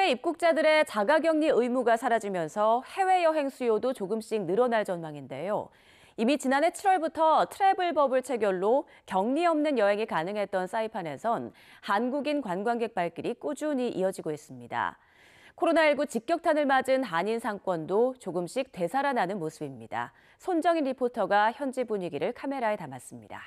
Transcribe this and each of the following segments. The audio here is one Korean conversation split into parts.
해외 입국자들의 자가격리 의무가 사라지면서 해외여행 수요도 조금씩 늘어날 전망인데요. 이미 지난해 7월부터 트래블 버블 체결로 격리 없는 여행이 가능했던 사이판에선 한국인 관광객 발길이 꾸준히 이어지고 있습니다. 코로나19 직격탄을 맞은 한인 상권도 조금씩 되살아나는 모습입니다. 손정인 리포터가 현지 분위기를 카메라에 담았습니다.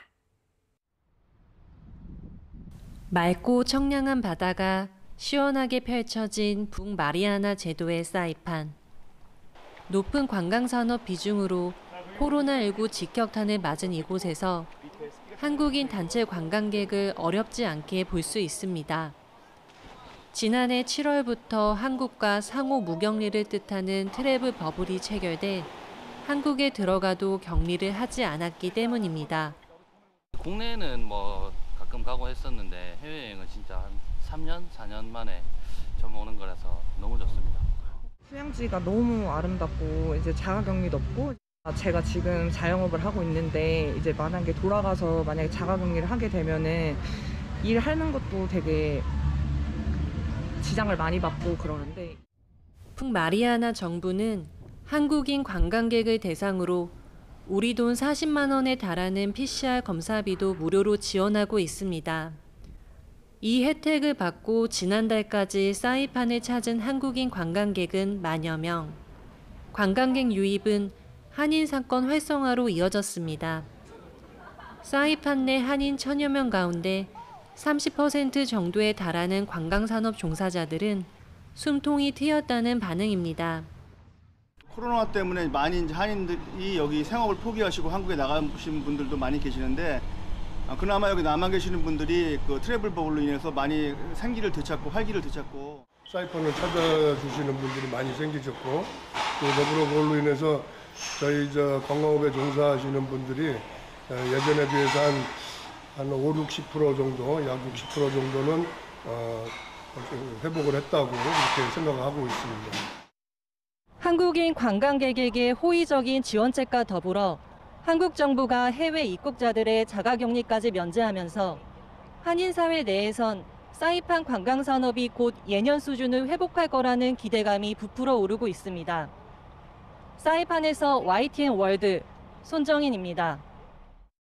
맑고 청량한 바다가 시원하게 펼쳐진 북마리아나 제도의 사이판. 높은 관광산업 비중으로 코로나19 직격탄을 맞은 이곳에서 한국인 단체 관광객을 어렵지 않게 볼 수 있습니다. 지난해 7월부터 한국과 상호 무격리를 뜻하는 트래블 버블이 체결돼 한국에 들어가도 격리를 하지 않았기 때문입니다. 국내에는 뭐 가끔 가고 했었는데 해외여행은 진짜 한 3년, 4년 만에 처음 오는 거라서 너무 좋습니다. 휴양지가 너무 아름답고 이제 자가격리도 없고 제가 지금 자영업을 하고 있는데 이제 만약에 돌아가서 만약에 자가격리를 하게 되면은 일하는 것도 되게 지장을 많이 받고 그러는데 북마리아나 정부는 한국인 관광객을 대상으로 우리 돈 40만 원에 달하는 PCR 검사비도 무료로 지원하고 있습니다. 이 혜택을 받고 지난달까지 사이판을 찾은 한국인 관광객은 만여 명. 관광객 유입은 한인 상권 활성화로 이어졌습니다. 사이판 내 한인 1000여 명 가운데 30% 정도에 달하는 관광산업 종사자들은 숨통이 트였다는 반응입니다. 코로나 때문에 많이 이제 한인들이 여기 생업을 포기하시고 한국에 나가신 분들도 많이 계시는데 그나마 여기 남아 계시는 분들이 그 트래블 버블로 인해서 많이 생기를 되찾고 활기를 되찾고 사이판을 찾아주시는 분들이 많이 생기셨고 또 더불어 그걸로 인해서 저희 관광업에 종사하시는 분들이 예전에 비해서 한 5, 60% 정도, 약 60% 정도는 회복을 했다고 이렇게 생각하고 있습니다. 한국인 관광객에게 호의적인 지원책과 더불어 한국 정부가 해외 입국자들의 자가격리까지 면제하면서 한인 사회 내에선 사이판 관광산업이 곧 예년 수준을 회복할 거라는 기대감이 부풀어 오르고 있습니다. 사이판에서 YTN 월드 손정인입니다.